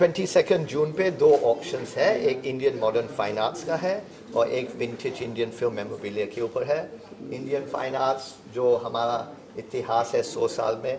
22 जून पे 2 ऑक्शंस है, एक इंडियन मॉडर्न फाइन आर्ट्स का है और एक विंटेज इंडियन फिल्म मेमोरेबिलिया के ऊपर है। इंडियन फाइन आर्ट्स जो हमारा इतिहास है 100 साल में,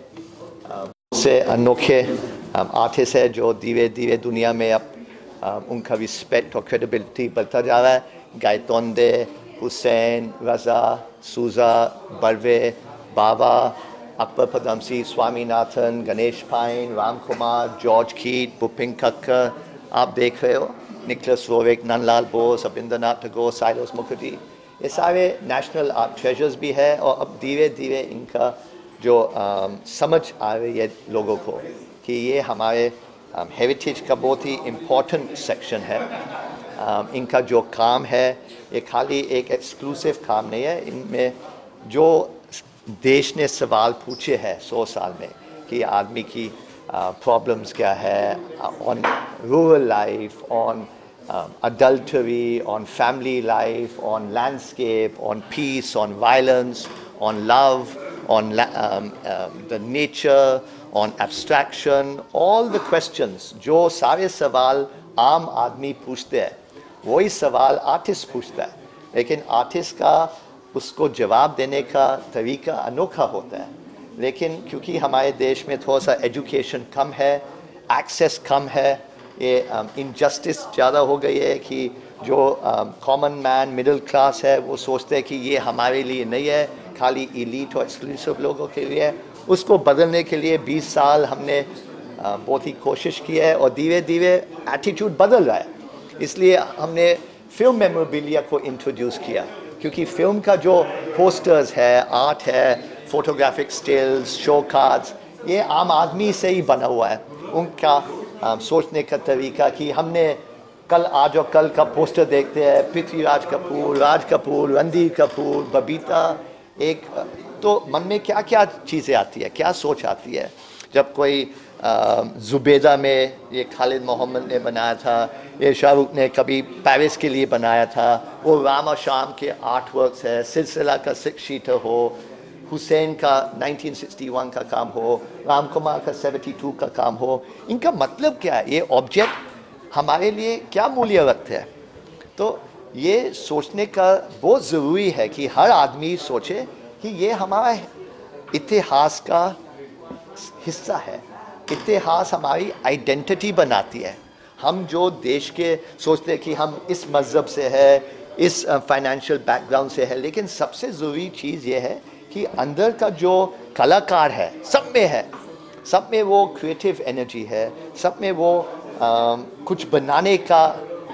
से अनोखे आर्टिस्ट है जो धीरे धीरे दुनिया में अब उनका रिस्पेक्ट और क्रेडिबिलिटी बढ़ता जा रहा है। गायतोंडे, हुसैन, रज़ा, सूजा, बर्वे, बाबा, अकबर पदमसी, स्वामीनाथन, गणेश पाइन, राम कुमार, जॉर्ज कीट, भूपिन कक्कर, आप देख रहे हो, निकोलस रोविक, नंदलाल बोस, रविंद्रनाथ टैगोर, साइरस मुखर्जी, ये सारे नेशनल आर्ट ट्रेजर्स भी है। और अब धीरे धीरे इनका जो समझ आ रही है लोगों को कि ये हमारे हेरिटेज का बहुत ही इम्पोर्टेंट सेक्शन है। इनका जो काम है ये खाली एक एक्सक्लूसिव काम नहीं है, इनमें जो देश ने सवाल पूछे हैं 100 साल में कि आदमी की प्रॉब्लम्स क्या है, on rural life, on adultery, on family life, on landscape, on peace, on violence, on love, on the nature, on abstraction, all the questions जो सारे सवाल आम आदमी पूछते हैं वही सवाल आर्टिस्ट पूछता है, लेकिन आर्टिस्ट का उसको जवाब देने का तरीका अनोखा होता है। लेकिन क्योंकि हमारे देश में थोड़ा सा एजुकेशन कम है, एक्सेस कम है, ये इनजस्टिस ज़्यादा हो गई है कि जो कॉमन मैन मिडिल क्लास है वो सोचते हैं कि ये हमारे लिए नहीं है, खाली एलीट और एक्सक्लूसिव लोगों के लिए है। उसको बदलने के लिए 20 साल हमने बहुत ही कोशिश की है और धीरे धीरे एटीट्यूड बदल रहा है। इसलिए हमने फिल्म मेमोरेबिलिया को इंट्रोड्यूस किया, क्योंकि फिल्म का जो पोस्टर्स है, आर्ट है, फोटोग्राफिक स्टिल्स, शो कार्ड्स, ये आम आदमी से ही बना हुआ है। उनका सोचने का तरीका कि हमने कल आज और कल का पोस्टर देखते हैं, पृथ्वीराज कपूर, राज कपूर, रणधीर कपूर, बबीता, एक तो मन में क्या क्या चीज़ें आती है, क्या सोच आती है। जब कोई जुबेदा में ये खालिद मोहम्मद ने बनाया था, ये शाहरुख ने कभी पेरिस के लिए बनाया था, वो राम और शाम के आर्ट वर्क्स है, सिलसिला का 6 शीटर हो, हुसैन का 1961 का काम हो, राम कुमार का 72 का काम हो, इनका मतलब क्या है, ये ऑब्जेक्ट हमारे लिए क्या मूल्य रखते हैं। तो ये सोचने का बहुत ज़रूरी है कि हर आदमी सोचे कि ये हमारा इतिहास का हिस्सा है, इतिहास हमारी आइडेंटिटी बनाती है। हम जो देश के सोचते हैं कि हम इस मज़हब से है, इस फाइनेंशियल बैकग्राउंड से है, लेकिन सबसे ज़रूरी चीज़ ये है कि अंदर का जो कलाकार है सब में है, सब में वो क्रिएटिव एनर्जी है, सब में वो कुछ बनाने का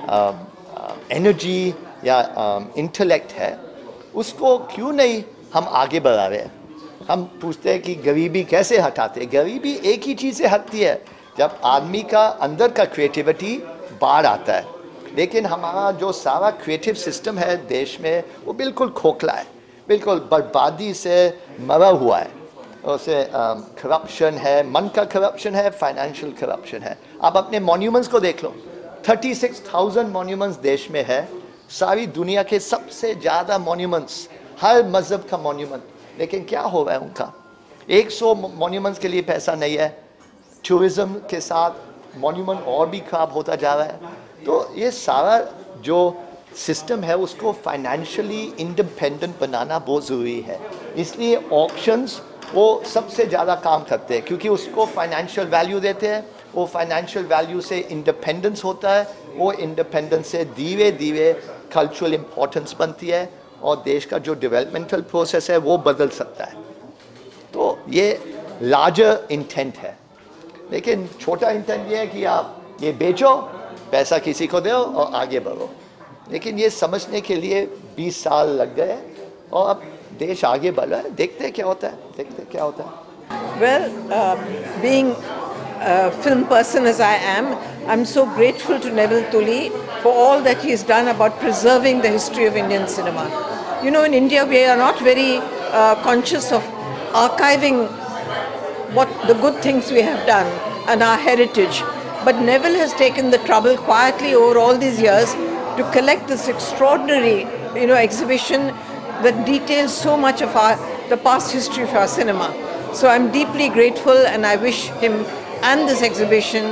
एनर्जी या इंटेलेक्ट है। उसको क्यों नहीं हम आगे बढ़ा रहे हैं। हम पूछते हैं कि गरीबी कैसे हटाते हैं। गरीबी एक ही चीज़ से हटती है, जब आदमी का अंदर का क्रिएटिविटी बाहर आता है। लेकिन हमारा जो सारा क्रिएटिव सिस्टम है देश में वो बिल्कुल खोखला है, बिल्कुल बर्बादी से मरा हुआ है। उसे करप्शन है, मन का करप्शन है, फाइनेंशियल करप्शन है। आप अपने मॉन्यूमेंट्स को देख लो, 36,000 मॉन्यूमेंट्स देश में है, सारी दुनिया के सबसे ज़्यादा मॉन्यूमेंट्स, हर मज़हब का मॉन्यूमेंट, लेकिन क्या हो रहा है उनका 100 मॉन्यूमेंट्स के लिए पैसा नहीं है। टूरिज़्म के साथ मॉन्यूमेंट और भी खराब होता जा रहा है। तो ये सारा जो सिस्टम है उसको फाइनेंशियली इंडिपेंडेंट बनाना बहुत ज़रूरी है। इसलिए ऑक्शंस वो सबसे ज़्यादा काम करते हैं, क्योंकि उसको फाइनेंशियल वैल्यू देते हैं। वो फाइनेंशियल वैल्यू से इंडिपेंडेंस होता है, वो इंडिपेंडेंस से धीरे धीरे कल्चरल इम्पोर्टेंस बनती है और देश का जो डेवलपमेंटल प्रोसेस है वो बदल सकता है। तो ये लार्जर इंटेंट है, लेकिन छोटा इंटेंट ये है कि आप ये बेचो, पैसा किसी को दो और आगे बढ़ो। लेकिन ये समझने के लिए 20 साल लग गए और अब देश आगे बढ़ रहा है। देखते हैं क्या होता है, देखते हैं क्या होता है। Well, being a film person as I am, I'm so grateful to Neville Tully for all that he has done about preserving the history of Indian cinema. You know, in India we are not very conscious of archiving what the good things we have done and our heritage. But Neville has taken the trouble quietly over all these years to collect this extraordinary, exhibition that details so much of the past history of our cinema. So I'm deeply grateful, and I wish him and this exhibition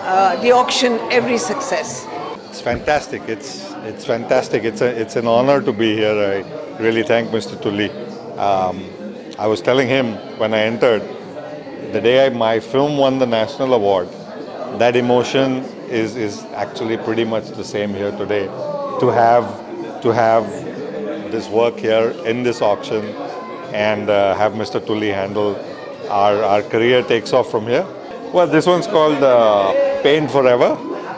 the auction every success. It's fantastic. It's fantastic. It's an honor to be here. I really thank Mr. Tully. I was telling him when I entered, the day my film won the national award, that emotion is actually pretty much the same here today. To have this work here in this auction and have Mr. Tully handle our career takes off from here. Well, this one's called Paint Forever,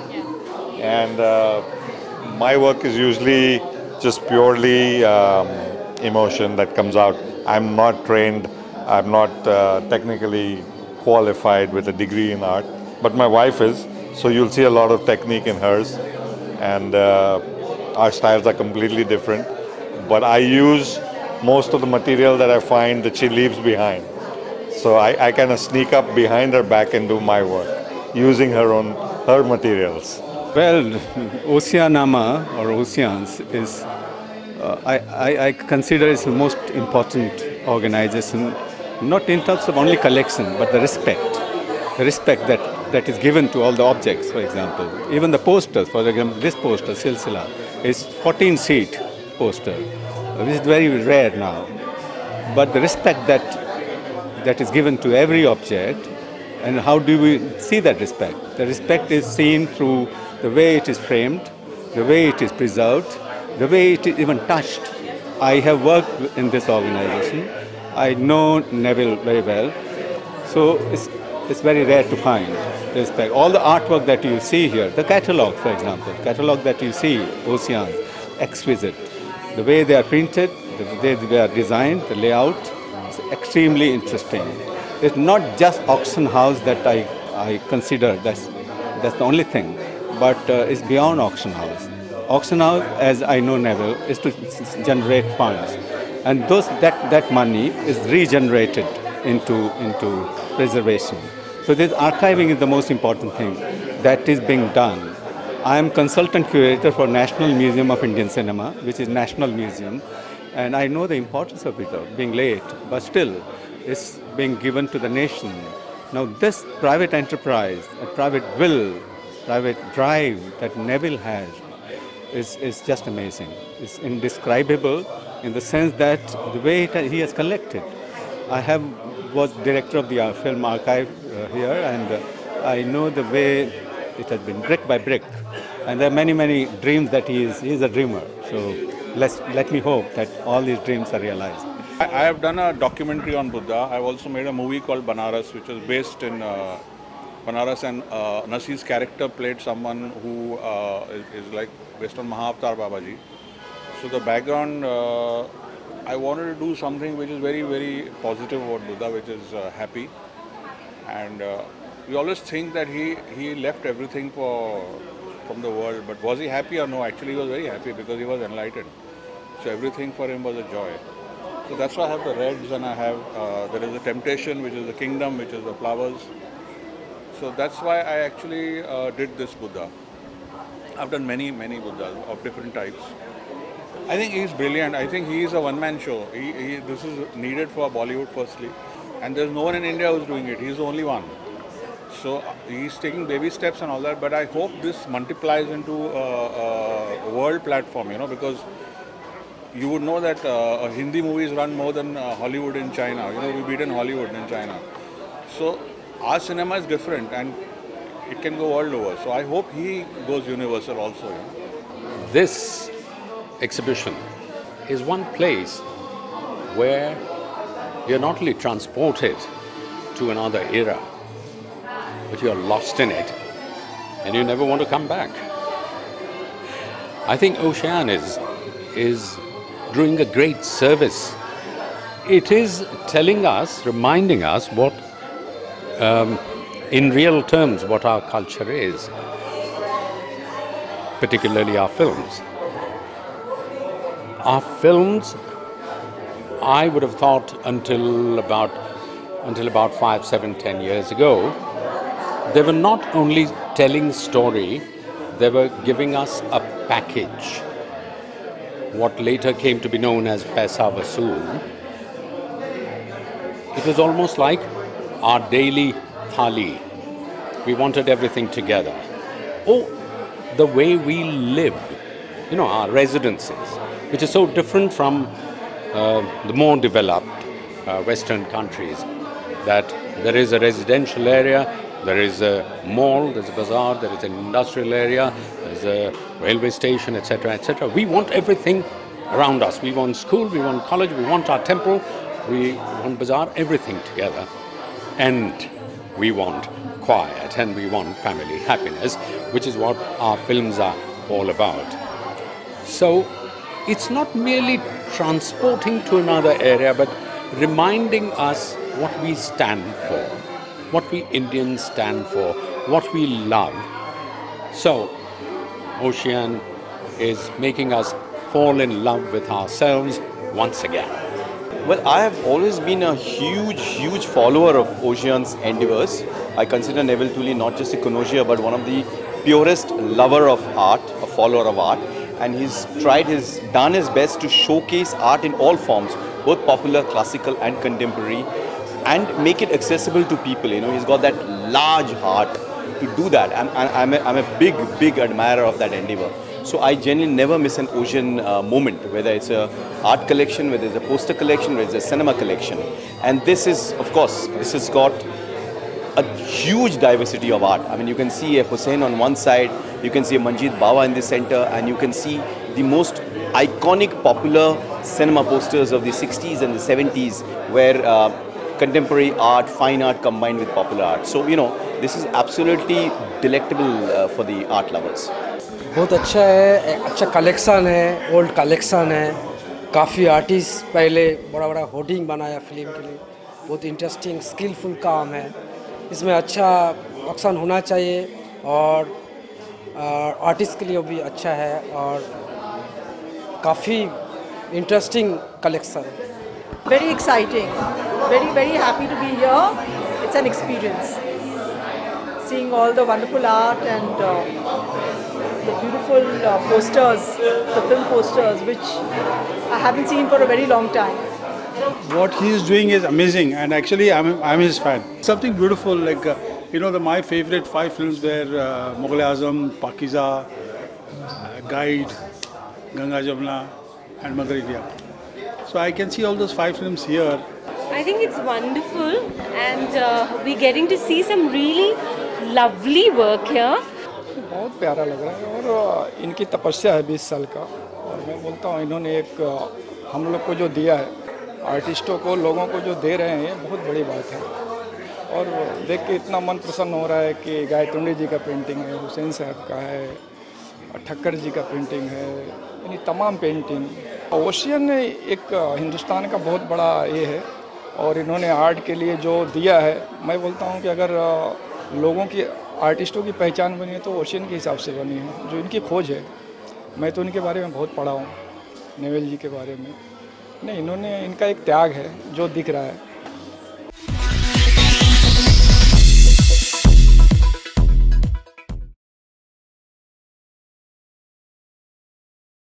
and my work is usually just purely emotion that comes out. I'm not trained, I'm not technically qualified with a degree in art, but my wife is, so you'll see a lot of technique in hers, and our styles are completely different, but I use most of the material that I find that she leaves behind. So I kind of sneak up behind her back and do my work, using her materials. Well, Oceanama or Oceans is, I consider it's the most important organization, not in terms of only collection, but the respect that is given to all the objects, for example. Even the posters, for example, this poster, Silsila, is 14-sheet poster, which is very rare now. But the respect that is given to every object, and how do we see that respect? The respect is seen through the way it is framed, the way it is preserved, the way it is even touched. I have worked in this organization. I know Neville very well. So it's very rare to find the respect. All the artwork that you see here, the catalog, for example, catalog that you see, Ocean, exquisite. The way they are printed, the way they are designed, the layout, is extremely interesting. It's not just auction house that I consider that's the only thing, but it's beyond auction house. Auction house, as I know Neville, is to generate funds, and that money is regenerated into preservation. So this archiving is the most important thing that is being done. I am consultant curator for National Museum of Indian Cinema, which is National Museum, and I know the importance of it being late, but still it's being given to the nation. Now this private enterprise, a private will, private drive that Neville has is just amazing. It's indescribable in the sense that the way he has collected. I was director of the film archive here, and I know the way it has been brick by brick. And there are many dreams that he is a dreamer. So let me hope that all these dreams are realized. I have done a documentary on Buddha. I've also made a movie called Banaras, which is based in Banaras, and Nasi's character played someone who is like based on Mahavatar Babaji. So the background, I wanted to do something which is very positive about Buddha, which is happy. And we always think that he left everything from the world, but was he happy or no? Actually, he was very happy because he was enlightened. So everything for him was a joy. So that's why I have the reds, and I have, there is a temptation, which is the kingdom, which is the flowers. So that's why I actually did this Buddha. I've done many Buddhas of different types. I think he's brilliant. I think he is a one-man show. This is needed for Bollywood firstly. And there's no one in India who's doing it. He's the only one. So he's taking baby steps and all that. But I hope this multiplies into a world platform, because you would know that Hindi movies run more than Hollywood in China. We've beaten Hollywood in China. So our cinema is different, and it can go world over. So I hope he goes universal also. This exhibition is one place where you're not only transported to another era, but you're lost in it and you never want to come back. I think Ocean is doing a great service. It is telling us, reminding us what, in real terms, what our culture is, particularly our films. Our films, I would have thought until about 5, 7, 10 years ago, they were not only telling story, they were giving us a package, what later came to be known as Paisa Vasool. It was almost like our daily thali. We wanted everything together. Oh, the way we live, our residences, which is so different from the more developed Western countries, that there is a residential area, there is a mall, there's a bazaar, there is an industrial area, there's a railway station, etc., etc. We want everything around us. We want school, we want college, we want our temple, we want bazaar, everything together. And we want quiet and we want family happiness, which is what our films are all about. So it's not merely transporting to another area, but reminding us what we stand for, what we Indians stand for, what we love. So Ocean is making us fall in love with ourselves once again. Well, I have always been a huge follower of Ocean's endeavors. I consider Neville Tully not just a connoisseur, but one of the purest lover of art, a follower of art. And he's done his best to showcase art in all forms, both popular, classical and contemporary, and make it accessible to people. He's got that large heart to do that. And I'm a big admirer of that endeavor. So I genuinely never miss an Ocean moment, whether it's a art collection, whether it's a poster collection, whether it's a cinema collection. And this is, of course, this has got a huge diversity of art. I mean, you can see a Hussain on one side, you can see a Manjeet Bawa in the center, and you can see the most iconic popular cinema posters of the 60s and the 70s, where contemporary art, fine art combined with popular art. So, this is absolutely delectable for the art lovers. बहुत अच्छा है, अच्छा collection है, old collection है, काफ़ी artist पहले बड़ा hoarding बनाया फिल्म के लिए, बहुत इंटरेस्टिंग स्किलफुल काम है, इसमें अच्छा ऑक्शन होना चाहिए और आर्टिस्ट के लिए भी अच्छा है और काफ़ी इंटरेस्टिंग कलेक्शन है. Very exciting, very happy to be here. It's an experience. Seeing all the wonderful art and the beautiful posters, the film posters, which I haven't seen for a very long time. What he is doing is amazing, and actually I'm his fan. Something beautiful, like my favorite 5 films were Mughal-e-Azam, Pakiza, Guide, Ganga Jamna, and Maghar-e-Diyar. So I can see all those 5 films here. I think it's wonderful, and we're getting to see some really lovely work here. बहुत प्यारा लग रहा है और इनकी तपस्या है 20 साल का, और मैं बोलता हूँ इन्होंने एक हम लोग को जो दिया है, आर्टिस्टों को, लोगों को जो दे रहे हैं, ये बहुत बड़ी बात है. और देख के इतना मन प्रसन्न हो रहा है कि गायतुंडी जी का पेंटिंग है, हुसैन साहब का है, ठक्कर जी का पेंटिंग है, यानी तमाम पेंटिंग. ओशियन एक हिंदुस्तान का बहुत बड़ा ये है, और इन्होंने आर्ट के लिए जो दिया है, मैं बोलता हूँ कि अगर लोगों की, आर्टिस्टों की पहचान बनी है तो ओशियन के हिसाब से बनी है, जो इनकी खोज है. मैं तो इनके बारे में बहुत पढ़ा हूँ, नेवल जी के बारे में. नहीं, इन्होंने, इनका एक त्याग है जो दिख रहा है.